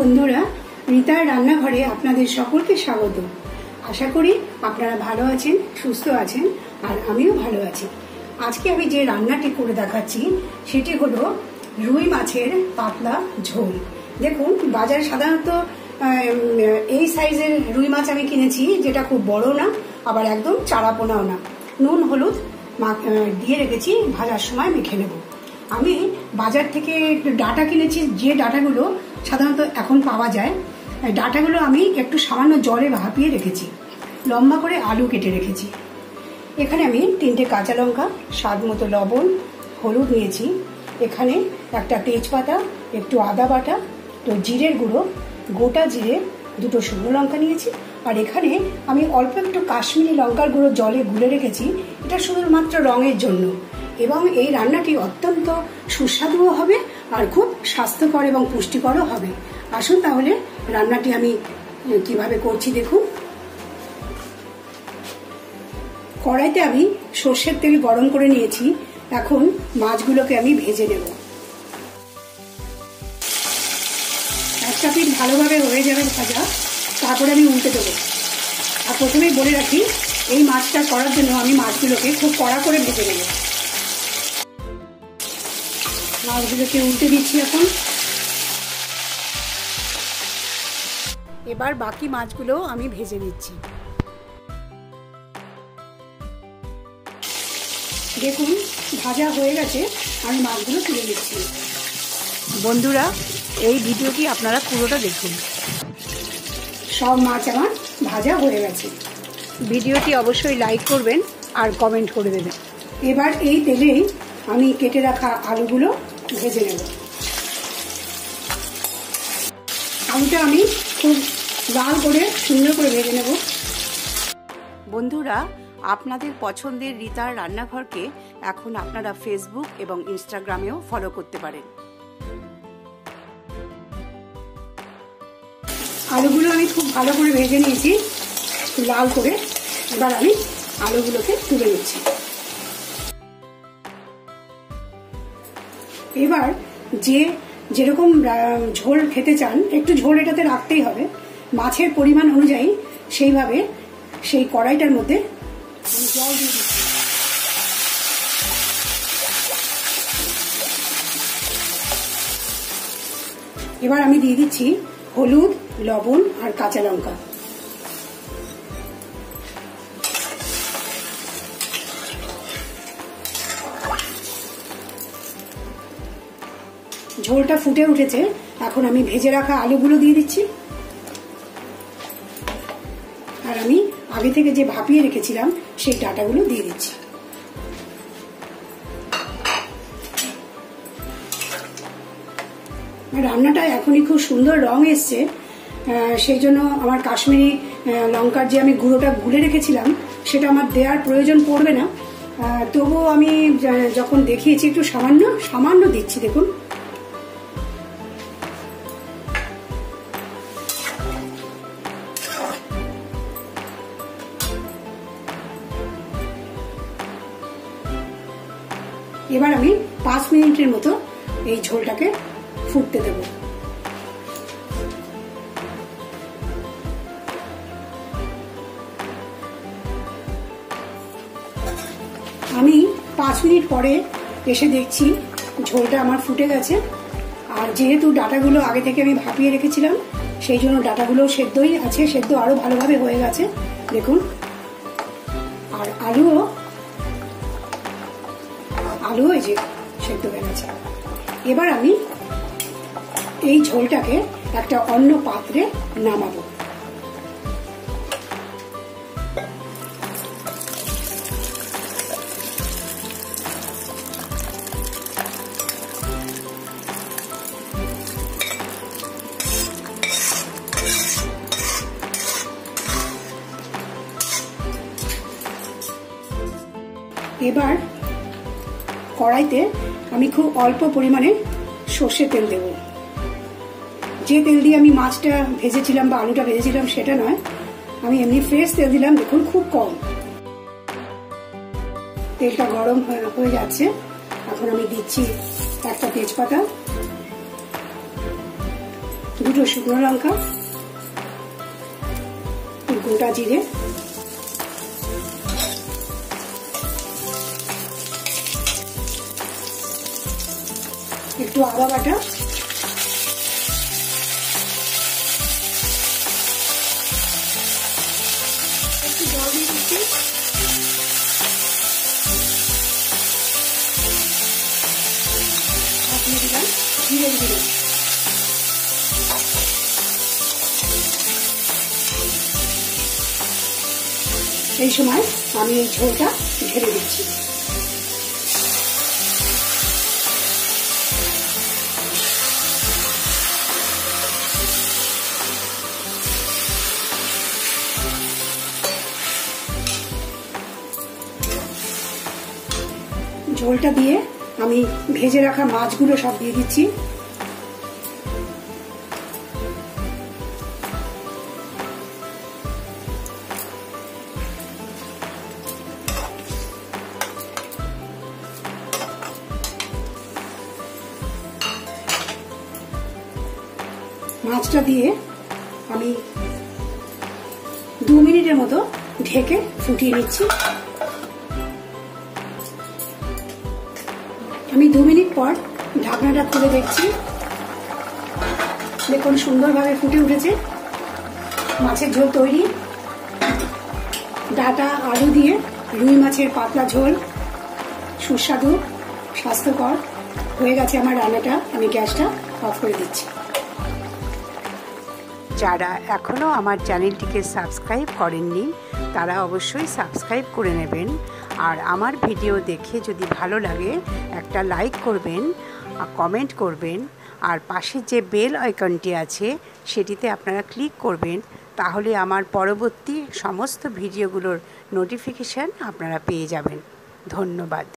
বন্ধুরা, রিতার রান্নাঘরে আপনাদের সকলকে স্বাগত। আশা করি আপনারা ভালো আছেন, সুস্থ আছেন, আর আমিও ভালো আছি। আজকে আমি যে রান্নাটি করে দেখাচ্ছি সেটি হলো রুই মাছের পাতলা ঝোল। দেখুন, বাজারে সাধারণত এই সাইজের রুই মাছ আমি কিনেছি, যেটা খুব বড় না আবার একদম চারাপোনাও না। নুন হলুদ দিয়ে রেখেছি, ভাজার সময় মেখে নেব। আমি বাজার থেকে ডাটা কিনেছি, যে ডাটাগুলো সাধারণত এখন পাওয়া যায়। ডাটাগুলো আমি একটু সামান্য জলে ভাপিয়ে রেখেছি। লম্বা করে আলু কেটে রেখেছি। এখানে আমি 3টে কাঁচা লঙ্কা, স্বাদ মতো লবণ, হলুদ নিয়েছি। এখানে একটা তেজপাতা, একটু আদা বাটা, তো জিরের গুঁড়ো, গোটা জিরে, 2টো শুকনো লঙ্কা নিয়েছি। আর এখানে আমি অল্প একটু কাশ্মীরি লঙ্কার গুঁড়ো জলে গুলে রেখেছি, এটা শুধুমাত্র রঙের জন্য। এবং এই রান্নাটি অত্যন্ত সুস্বাদুও হবে আর খুব স্বাস্থ্যকর এবং পুষ্টিকরও হবে। আসুন তাহলে রান্নাটি আমি কিভাবে করছি দেখুন। কড়াইতে আমি সর্ষের তেল গরম করে নিয়েছি। এখন মাছগুলোকে আমি ভেজে নেব। একটা পিঠ ভালোভাবে হয়ে যাবে ভাজা, তারপরে আমি উল্টে দেবো। আর প্রথমেই বলে রাখি, এই মাছটা করার জন্য আমি মাছগুলোকে খুব কড়া করে ভেজে নেব। মাছগুলোকে উল্টে দিচ্ছি এখন। এবার বাকি মাছগুলো আমি ভেজে নিচ্ছি। দেখুন, ভাজা হয়ে গেছে, আমি মাছগুলো তুলে নিচ্ছি। বন্ধুরা, এই ভিডিওটি আপনারা পুরোটা দেখুন। সব মাছ আমার ভাজা হয়ে গেছে। ভিডিওটি অবশ্যই লাইক করবেন আর কমেন্ট করে দেবেন। এবার এই তেলেই আমি কেটে রাখা আলুগুলো ভেজে নেব। আলুটা আমি খুব লাল করে সুন্দর করে ভেজে নেব। বন্ধুরা, আপনাদের পছন্দের রিতার রান্নাঘরকে এখন আপনারা ফেসবুক এবং ইনস্টাগ্রামেও ফলো করতে পারেন। আলুগুলো আমি খুব ভালো করে ভেজে নিয়েছি, লাল করে। এবার আমি আলুগুলোকে তুলে নিচ্ছি। এবার যেরকম ঝোল খেতে চান, একটু ঝোল এটাতে রাখতেই হবে। মাছের পরিমাণ অনুযায়ী সেইভাবে সেই কড়াইটার মধ্যে আমি জল দিয়ে দিচ্ছি। এবার আমি দিয়ে দিচ্ছি হলুদ, লবণ আর কাঁচা লঙ্কা। ঝোলটা ফুটে উঠেছে, এখন আমি ভেজে রাখা আলুগুলো দিয়ে দিচ্ছি। আর আমি আগে থেকে যে ভাপিয়ে রেখেছিলাম সেই ডাটাগুলো দিয়ে দিচ্ছি। রান্নাটা এখনই খুব সুন্দর রং এসছে, সেই জন্য আমার কাশ্মীরি লঙ্কার যে আমি গুঁড়োটা গুলে রেখেছিলাম সেটা আমার দেওয়ার প্রয়োজন পড়বে না। তবুও আমি যখন দেখিয়েছি একটু সামান্য দিচ্ছি। দেখুন, এবার আমি 5 মিনিটের মতো এই ঝোলটাকে ফুটতে দেব। আমি 5 মিনিট পরে এসে দেখছি ঝোলটা আমার ফুটে গেছে। আর যেহেতু ডাটাগুলো আগে থেকে আমি ভাপিয়ে রেখেছিলাম, সেই জন্য ডাটাগুলো সেদ্ধই আছে, সেদ্ধ আরো ভালোভাবে হয়ে গেছে। দেখুন, আর আলুও এই যে সেদ্ধ হয়ে গেছে। এবার আমি এই ঝোলটাকে একটা অন্য পাত্রে নামাবো। এবার কড়াইতে আমি খুব অল্প পরিমাণে সর্ষের তেল দেব। যে তেল দিয়ে আমি মাছটা ভেজেছিলাম বা আলুটা ভেজেছিলাম সেটা নয়, আমি এমনি ফ্রেশ তেল দিলাম। দেখুন, খুব কম। তেলটা গরম হয়ে যাচ্ছে। এখন আমি দিচ্ছি একটা তেজপাতা, দুটো শুকনো লঙ্কা, গোটা জিরে, একটু আদা বাটা, একটু জল দিয়ে দিচ্ছি, দিয়ে দিলাম জিরে গুঁড়ো। এই সময় আমি এই ঝোলটা ঢেলে দিচ্ছি। ঝোলটা দিয়ে আমি ভেজে রাখা মাছগুলো সব দিয়ে দিচ্ছি। মাছটা দিয়ে আমি 2 মিনিটের মতো ঢেকে ফুটিয়ে নিচ্ছি। আমি 2 মিনিট পর ঢাকনাটা খুলে দেখছি। দেখুন সুন্দরভাবে ফুটে উঠেছে। মাছের ঝোল তৈরি। ডাঁটা আলু দিয়ে রুই মাছের পাতলা ঝোল, সুস্বাদু, স্বাস্থ্যকর হয়ে গেছে আমার রান্নাটা। আমি গ্যাসটা অফ করে দিচ্ছি। যারা এখনও আমার চ্যানেলটিকে সাবস্ক্রাইব করেননি তারা অবশ্যই সাবস্ক্রাইব করে নেবেন। আর আমার ভিডিও দেখে যদি ভালো লাগে একটা লাইক করবেন, কমেন্ট করবেন, আর পাশে যে বেল আইকনটি আছে সেটিতে আপনারা ক্লিক করবেন। তাহলে আমার পরবর্তী সমস্ত ভিডিওগুলোর নোটিফিকেশান আপনারা পেয়ে যাবেন। ধন্যবাদ।